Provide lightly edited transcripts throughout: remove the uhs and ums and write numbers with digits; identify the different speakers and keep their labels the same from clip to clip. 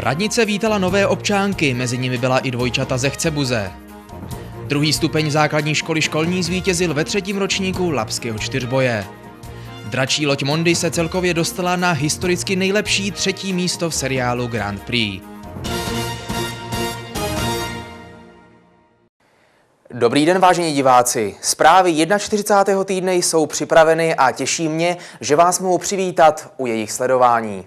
Speaker 1: Radnice vítala nové občánky, mezi nimi byla i dvojčata ze Chcebuze. Druhý stupeň základní školy Školní zvítězil ve 3. ročníku labského čtyřboje. Dračí loď Mondy se celkově dostala na historicky nejlepší 3. místo v seriálu Grand Prix. Dobrý den, vážení diváci. Zprávy 41. týdne jsou připraveny a těší mě, že vás mohu přivítat u jejich sledování.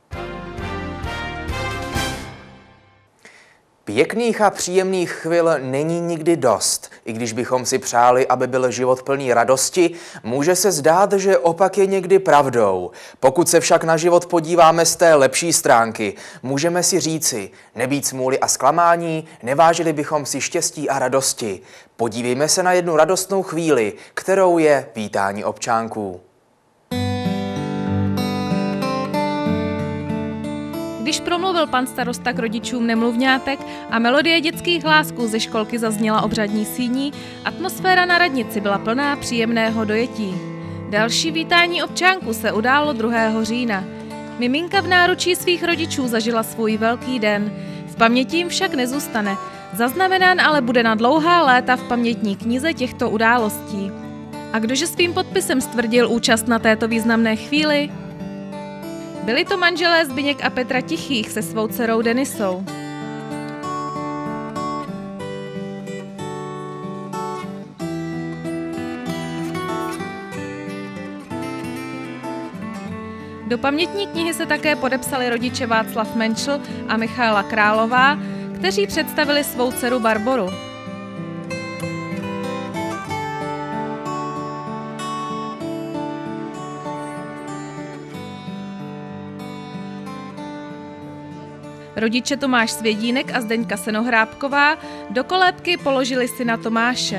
Speaker 1: Pěkných a příjemných chvil není nikdy dost. I když bychom si přáli, aby byl život plný radosti, může se zdát, že opak je někdy pravdou. Pokud se však na život podíváme z té lepší stránky, můžeme si říci, nebýt smůly a zklamání, nevážili bychom si štěstí a radosti. Podívejme se na jednu radostnou chvíli, kterou je vítání občánků.
Speaker 2: Když promluvil pan starosta k rodičům nemluvňátek a melodie dětských hlásků ze školky zazněla obřadní síní, atmosféra na radnici byla plná příjemného dojetí. Další vítání občánků se událo 2. října. Miminka v náručí svých rodičů zažila svůj velký den. V paměti jim však nezůstane. Zaznamenán ale bude na dlouhá léta v pamětní knize těchto událostí. A kdože svým podpisem stvrdil účast na této významné chvíli? Byli to manželé Zbyněk a Petra Tichých se svou dcerou Denisou. Do pamětní knihy se také podepsali rodiče Václav Menšl a Michaela Králová, kteří představili svou dceru Barboru. Rodiče Tomáš Svědínek a Zdeňka Senohrábková do kolébky položili syna Tomáše.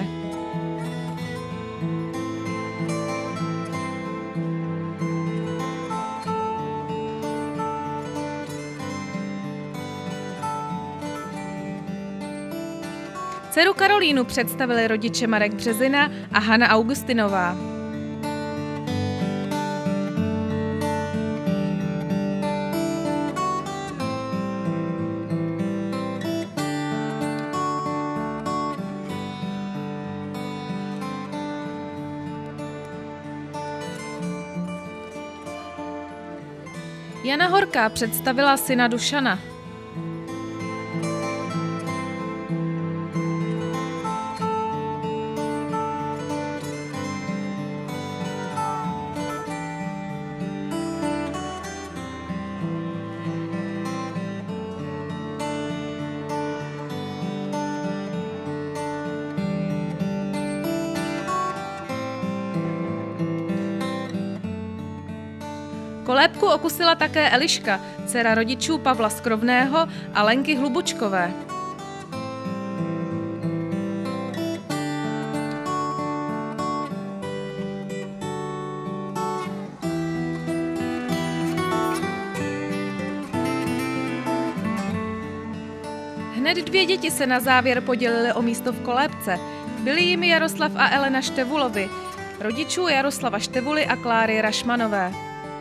Speaker 2: Dceru Karolínu představili rodiče Marek Březina a Hana Augustinová. Jana Horká představila syna Dušana. Kolébku okusila také Eliška, dcera rodičů Pavla Skrovného a Lenky Hlubučkové. Hned 2 děti se na závěr podělily o místo v kolébce. Byli jimi Jaroslav a Elena Števulovi, rodičů Jaroslava Števuly a Kláry Rašmanové.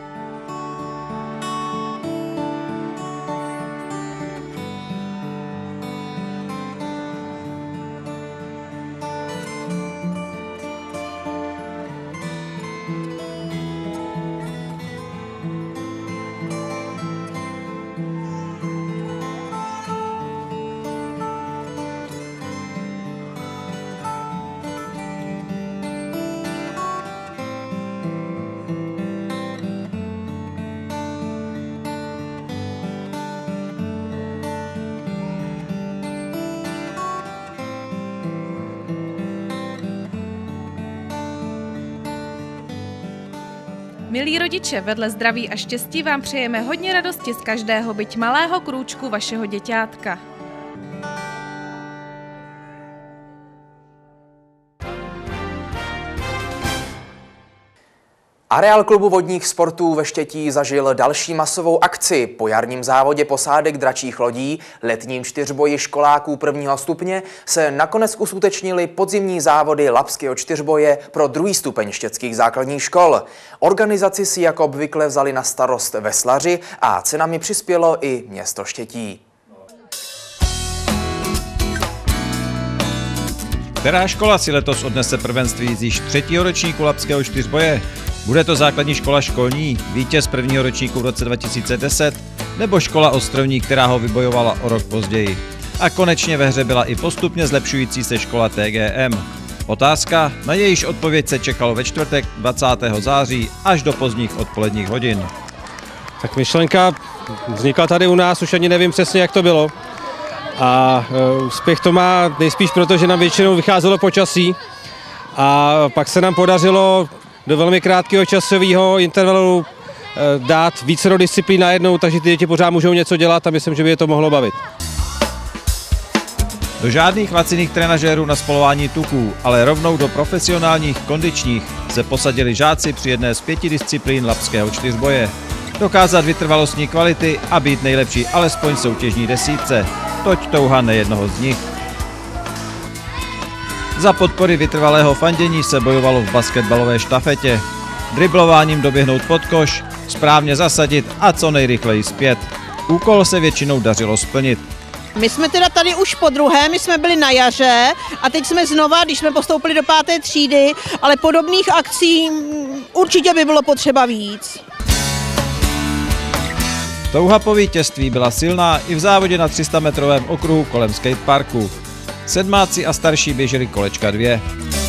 Speaker 2: Milí rodiče, vedle zdraví a štěstí vám přejeme hodně radosti z každého, byť malého krůčku vašeho děťátka.
Speaker 1: Areál klubu vodních sportů ve Štětí zažil další masovou akci. Po jarním závodě posádek dračích lodí, letním čtyřboji školáků prvního stupně se nakonec uskutečnily podzimní závody labského čtyřboje pro druhý stupeň štětských základních škol. Organizaci si jako obvykle vzali na starost veslaři a cenami přispělo i město Štětí.
Speaker 3: Která škola si letos odnese prvenství z již třetího ročníku labského čtyřboje? Bude to základní škola školní, vítěz prvního ročníku v roce 2010, nebo škola Ostrovní, která ho vybojovala o rok později? A konečně ve hře byla i postupně zlepšující se škola TGM. Otázka, na jejíž odpověď se čekalo ve čtvrtek 20. září až do pozdních odpoledních hodin.
Speaker 4: Tak myšlenka vznikla tady u nás, už ani nevím přesně, jak to bylo. A úspěch to má nejspíš proto, že nám většinou vycházelo počasí a pak se nám podařilo do velmi krátkého časového intervalu dát více disciplín najednou, takže ty děti pořád můžou něco dělat a myslím, že by je to mohlo bavit.
Speaker 3: Do žádných laciných trenažérů na spalování tuků, ale rovnou do profesionálních kondičních se posadili žáci při jedné z 5 disciplín labského čtyřboje. Dokázat vytrvalostní kvality a být nejlepší alespoň soutěžní desítce. Toť touha nejednoho z nich. Za podpory vytrvalého fandění se bojovalo v basketbalové štafetě. Driblováním doběhnout pod koš, správně zasadit a co nejrychleji zpět. Úkol se většinou dařilo splnit.
Speaker 5: My jsme teda tady už podruhé, my jsme byli na jaře a teď jsme znova, když jsme postoupili do 5. třídy, ale podobných akcí určitě by bylo potřeba víc.
Speaker 3: Touha po vítězství byla silná i v závodě na 300-metrovém okruhu kolem skateparku. Sedmáci a starší běželi kolečka 2.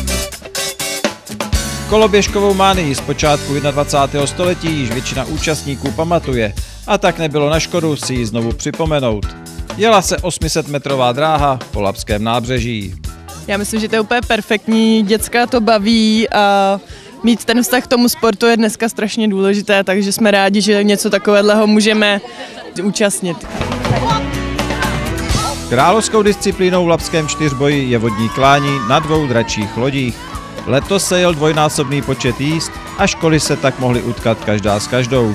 Speaker 3: Koloběžkovou mánii z počátku 21. století již většina účastníků pamatuje a tak nebylo na škodu si ji znovu připomenout. Jela se 800-metrová dráha po Labském nábřeží.
Speaker 6: Já myslím, že to je úplně perfektní, děcka to baví a mít ten vztah k tomu sportu je dneska strašně důležité, takže jsme rádi, že něco takového můžeme účastnit.
Speaker 3: Královskou disciplínou v labském čtyřboji je vodní klání na 2 dračích lodích. Letos se jel dvojnásobný počet jízd a školy se tak mohly utkat každá s každou.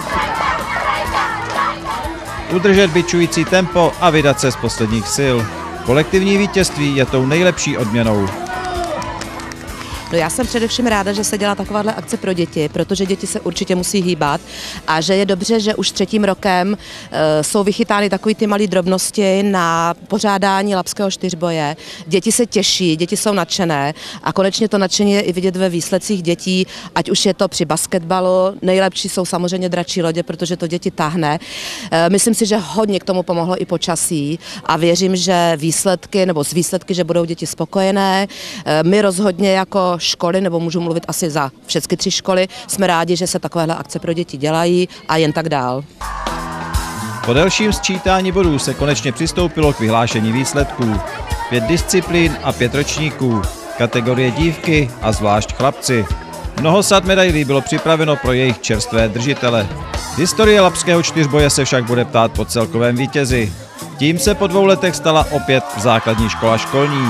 Speaker 3: Udržet bičující tempo a vydat se z posledních sil. Kolektivní vítězství je tou nejlepší odměnou.
Speaker 7: No já jsem především ráda, že se dělá takováhle akce pro děti, protože děti se určitě musí hýbat a že je dobře, že už 3. rokem jsou vychytány takový ty malé drobnosti na pořádání labského čtyřboje. Děti se těší, děti jsou nadšené a konečně to nadšení je i vidět ve výsledcích dětí, ať už je to při basketbalu, nejlepší jsou samozřejmě dračí lodě, protože to děti táhne. Myslím si, že hodně k tomu pomohlo i počasí a věřím, že výsledky, že budou děti spokojené. My rozhodně jako školy, nebo můžu mluvit asi za všechny 3 školy, jsme rádi, že se takovéhle akce pro děti dělají a jen tak dál.
Speaker 3: Po delším sčítání bodů se konečně přistoupilo k vyhlášení výsledků. 5 disciplín a 5 ročníků, kategorie dívky a zvlášť chlapci. Mnoho sad medailí bylo připraveno pro jejich čerstvé držitele. Historie labského čtyřboje se však bude ptát po celkovém vítězi. Tím se po 2 letech stala opět základní škola školní.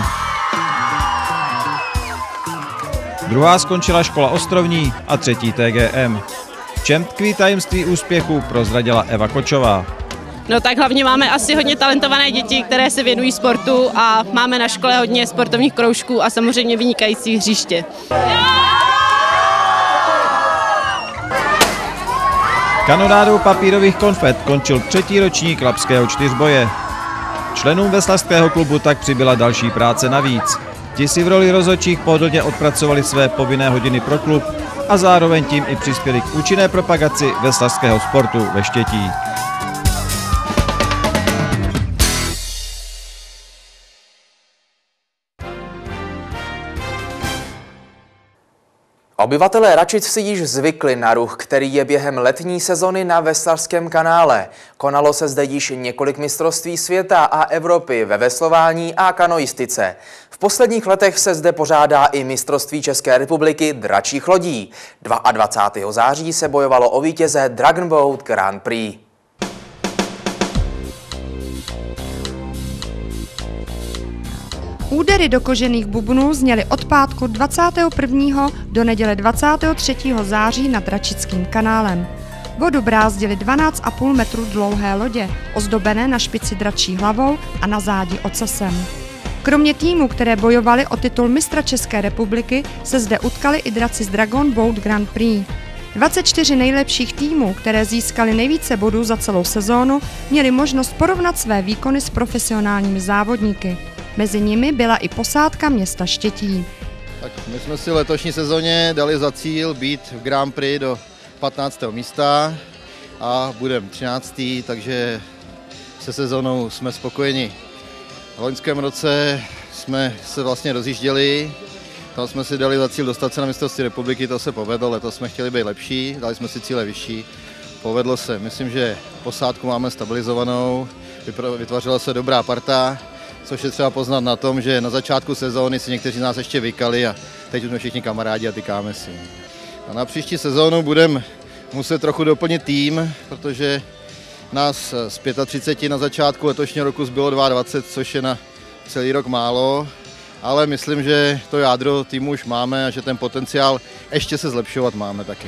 Speaker 3: Druhá skončila škola Ostrovní a 3. TGM. V čem tkví tajemství úspěchu, prozradila Eva Kočová.
Speaker 8: No tak hlavně máme asi hodně talentované děti, které se věnují sportu a máme na škole hodně sportovních kroužků a samozřejmě vynikající hřiště.
Speaker 3: Kanonádou papírových konfet končil 3. ročník labského čtyřboje. Členům veslařského klubu tak přibyla další práce navíc. Ti si v roli rozhodčích pohodlně odpracovali své povinné hodiny pro klub a zároveň tím i přispěli k účinné propagaci veslařského sportu ve Štětí.
Speaker 1: Obyvatelé Račic si již zvykli na ruch, který je během letní sezony na Veslařském kanále. Konalo se zde již několik mistrovství světa a Evropy ve veslování a kanoistice. V posledních letech se zde pořádá i mistrovství České republiky dračích lodí. 22. září se bojovalo o vítěze Dragon Boat Grand Prix.
Speaker 9: Údery do kožených bubnů zněly od pátku 21. do neděle 23. září nad Račickým kanálem. Vodu brázdily 12,5 metru dlouhé lodě, ozdobené na špici dračí hlavou a na zádi ocasem. Kromě týmů, které bojovaly o titul mistra České republiky, se zde utkali i draci z Dragon Boat Grand Prix. 24 nejlepších týmů, které získaly nejvíce bodů za celou sezónu, měly možnost porovnat své výkony s profesionálními závodníky. Mezi nimi byla i posádka města Štětí.
Speaker 10: Tak my jsme si v letošní sezóně dali za cíl být v Grand Prix do 15. místa a budeme 13. takže se sezónou jsme spokojeni. V loňském roce jsme se vlastně rozjížděli, tam jsme si dali za cíl dostat se na mistrovství republiky, to se povedlo, letos jsme chtěli být lepší, dali jsme si cíle vyšší, povedlo se. Myslím, že posádku máme stabilizovanou, vytvořila se dobrá parta, což je třeba poznat na tom, že na začátku sezóny si někteří z nás ještě vykali a teď už jsme všichni kamarádi a tykáme si. A na příští sezónu budeme muset trochu doplnit tým, protože nás z 35 na začátku letošního roku zbylo 22, což je na celý rok málo, ale myslím, že to jádro týmu už máme a že ten potenciál ještě se zlepšovat máme taky.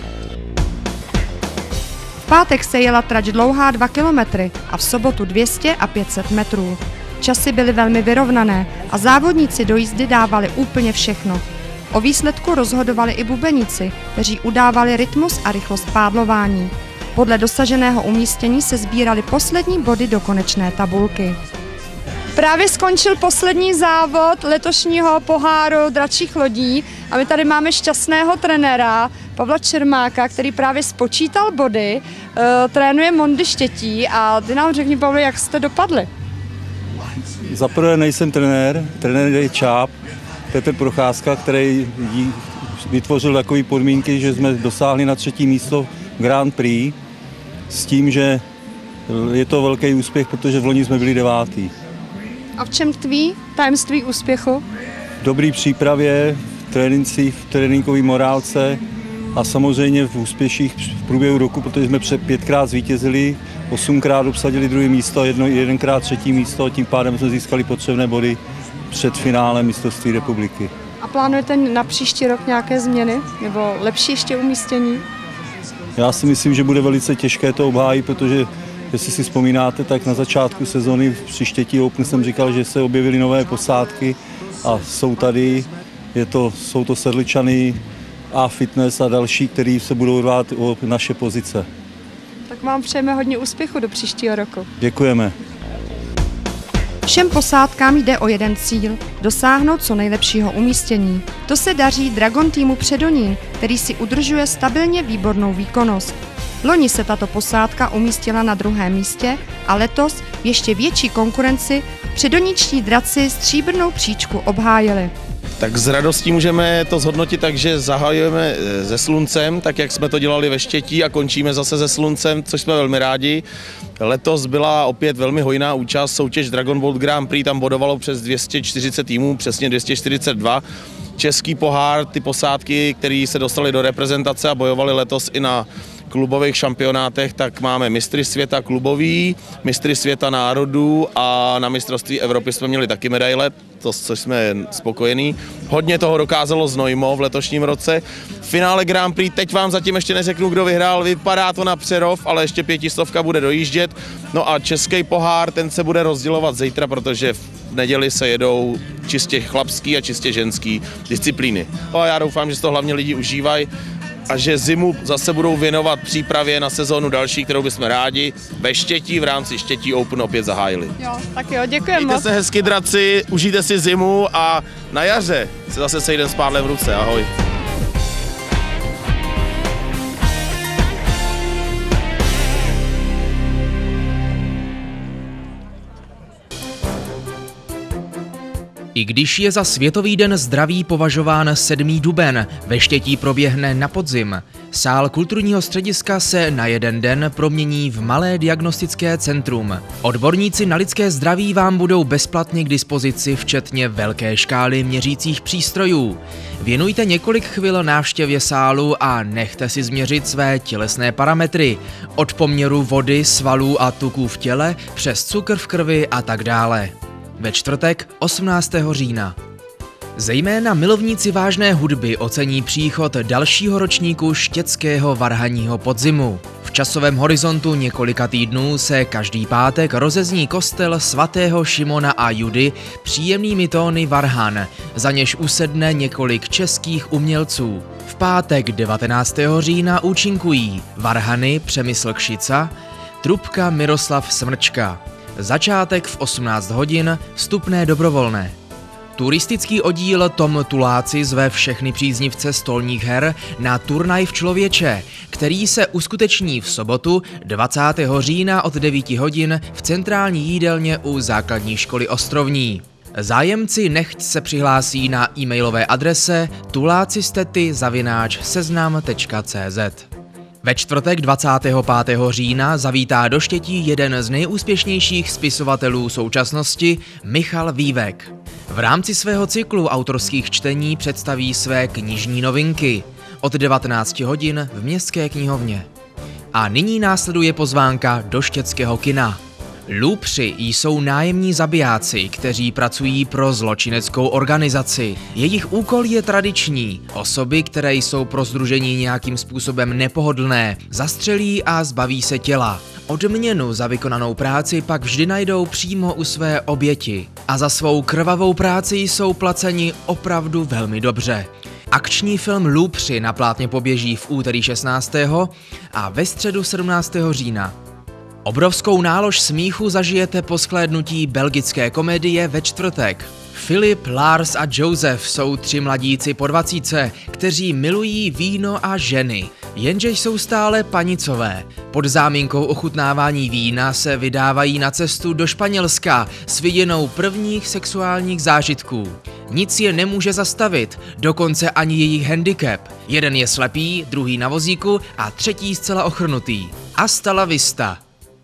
Speaker 9: V pátek se jela trať dlouhá 2 kilometry a v sobotu 200 a 500 metrů. Časy byly velmi vyrovnané a závodníci do jízdy dávali úplně všechno. O výsledku rozhodovali i bubeníci, kteří udávali rytmus a rychlost pádlování. Podle dosaženého umístění se sbíraly poslední body do konečné tabulky. Právě skončil poslední závod letošního poháru dračích lodí a my tady máme šťastného trenéra Pavla Čermáka, který právě spočítal body, trénuje Mondy Štětí a ty nám řekni, Pavle, jak jste dopadli?
Speaker 11: Za prvé nejsem trenér je Čáp, Petr Procházka, který vytvořil takové podmínky, že jsme dosáhli na 3. místo v Grand Prix s tím, že je to velký úspěch, protože v loni jsme byli 9.
Speaker 9: A v čem tkví tajemství úspěchu?
Speaker 11: V dobré přípravě, v trénincích, v tréninkové morálce a samozřejmě v úspěších v průběhu roku, protože jsme 5krát zvítězili, 8krát obsadili 2. místo a 1krát 3. místo a tím pádem jsme získali potřebné body před finálem mistrovství republiky.
Speaker 9: A plánujete na příští rok nějaké změny nebo lepší ještě umístění?
Speaker 11: Já si myslím, že bude velice těžké to obhájit, protože jestli si vzpomínáte, tak na začátku sezony při Štětí Open jsem říkal, že se objevily nové posádky a jsou tady, jsou to Sedličany a Fitness a další, kteří se budou rvát o naše pozice.
Speaker 9: Tak vám přejeme hodně úspěchu do příštího roku.
Speaker 11: Děkujeme.
Speaker 9: Všem posádkám jde o jeden cíl – dosáhnout co nejlepšího umístění. To se daří Dragon týmu Předonín, který si udržuje stabilně výbornou výkonnost. Loni se tato posádka umístila na 2. místě a letos v ještě větší konkurenci předoničtí draci stříbrnou příčku obhájili.
Speaker 12: Tak s radostí můžeme to zhodnotit tak, že zahajujeme se Sluncem, tak jak jsme to dělali ve Štětí a končíme zase se Sluncem, což jsme velmi rádi. Letos byla opět velmi hojná účast, soutěž Dragon Boat Grand Prix, tam bodovalo přes 240 týmů, přesně 242. Český pohár, ty posádky, které se dostaly do reprezentace a bojovali letos i na klubových šampionátech, tak máme mistry světa klubový, mistry světa národů a na mistrovství Evropy jsme měli taky medaile, což jsme spokojení. Hodně toho dokázalo Znojmo v letošním roce. V finále Grand Prix, teď vám zatím ještě neřeknu, kdo vyhrál, vypadá to na Přerov, ale ještě 500 bude dojíždět. No a český pohár, ten se bude rozdělovat zítra, protože v neděli se jedou čistě chlapský a čistě ženský disciplíny. A já doufám, že to hlavně lidi užívají a že zimu zase budou věnovat přípravě na sezónu další, kterou bychom rádi ve Štětí v rámci Štětí Open opět zahájili.
Speaker 9: Jo, tak jo, děkujeme moc.
Speaker 12: Mějte se hezky, draci, užijte si zimu a na jaře se zase sejdem s pádlem v ruce. Ahoj.
Speaker 1: I když je za Světový den zdraví považován 7. duben, ve Štětí proběhne na podzim. Sál kulturního střediska se na jeden den promění v malé diagnostické centrum. Odborníci na lidské zdraví vám budou bezplatně k dispozici, včetně velké škály měřících přístrojů. Věnujte několik chvil návštěvě sálu a nechte si změřit své tělesné parametry. Od poměru vody, svalů a tuků v těle, přes cukr v krvi a tak dále. ve čtvrtek 18. října. Zejména milovníci vážné hudby ocení příchod dalšího ročníku štětského varhanního podzimu. V časovém horizontu několika týdnů se každý pátek rozezní kostel svatého Šimona a Judy příjemnými tóny varhan, za něž usedne několik českých umělců. V pátek 19. října účinkují varhany Přemysl Kšica, trubka Miroslav Smrčka. Začátek v 18 hodin, vstupné dobrovolné. Turistický oddíl Tom Tuláci zve všechny příznivce stolních her na turnaj v Člověče, který se uskuteční v sobotu 20. října od 9 hodin v centrální jídelně u základní školy Ostrovní. Zájemci nechť se přihlásí na e-mailové adrese tulacistety@seznam.cz. Ve čtvrtek 25. října zavítá do Štětí jeden z nejúspěšnějších spisovatelů současnosti, Michal Vývek. V rámci svého cyklu autorských čtení představí své knižní novinky od 19 hodin v Městské knihovně. A nyní následuje pozvánka do štětského kina. Lůpři jsou nájemní zabijáci, kteří pracují pro zločineckou organizaci. Jejich úkol je tradiční. Osoby, které jsou pro sdružení nějakým způsobem nepohodlné, zastřelí a zbaví se těla. Odměnu za vykonanou práci pak vždy najdou přímo u své oběti. A za svou krvavou práci jsou placeni opravdu velmi dobře. Akční film Lůpři na plátně poběží v úterý 16. a ve středu 17. října. Obrovskou nálož smíchu zažijete po shlédnutí belgické komedie ve čtvrtek. Filip, Lars a Josef jsou 3 mladíci po 20, kteří milují víno a ženy, jenže jsou stále panicové. Pod záminkou ochutnávání vína se vydávají na cestu do Španělska s viděnou prvních sexuálních zážitků. Nic je nemůže zastavit, dokonce ani jejich handicap. Jeden je slepý, druhý na vozíku a třetí zcela ochrnutý. Hasta la vista.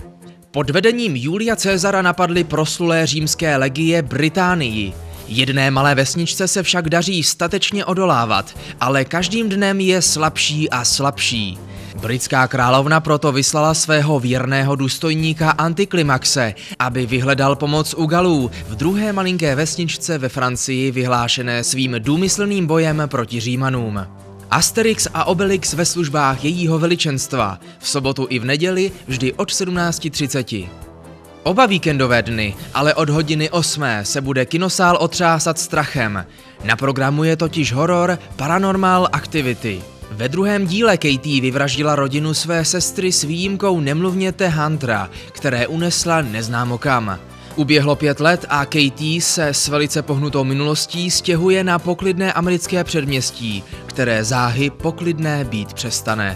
Speaker 1: Pod vedením Julia Caesara napadly proslulé římské legie Británii. Jedné malé vesničce se však daří statečně odolávat, ale každým dnem je slabší a slabší. Britská královna proto vyslala svého věrného důstojníka Antiklimaxe, aby vyhledal pomoc u Galů v druhé malinké vesničce ve Francii vyhlášené svým důmyslným bojem proti Římanům. Asterix a Obelix ve službách jejího veličenstva, v sobotu i v neděli vždy od 17:30. Oba víkendové dny, ale od hodiny 8 se bude kinosál otřásat strachem. Na programu je totiž horor Paranormal Activity. Ve druhém díle Katie vyvraždila rodinu své sestry s výjimkou nemluvněte Huntera, které unesla neznámo kam. Uběhlo 5 let a Katie se s velice pohnutou minulostí stěhuje na poklidné americké předměstí, které záhy poklidné být přestane.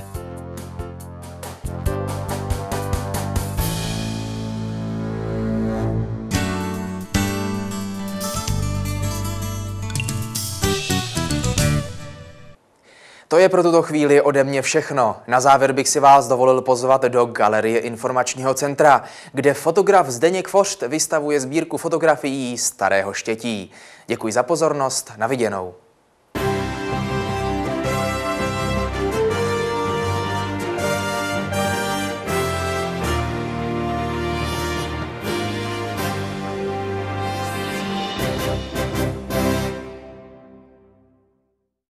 Speaker 1: To je pro tuto chvíli ode mě všechno. Na závěr bych si vás dovolil pozvat do Galerie informačního centra, kde fotograf Zdeněk Fošt vystavuje sbírku fotografií Starého Štětí. Děkuji za pozornost, na viděnou.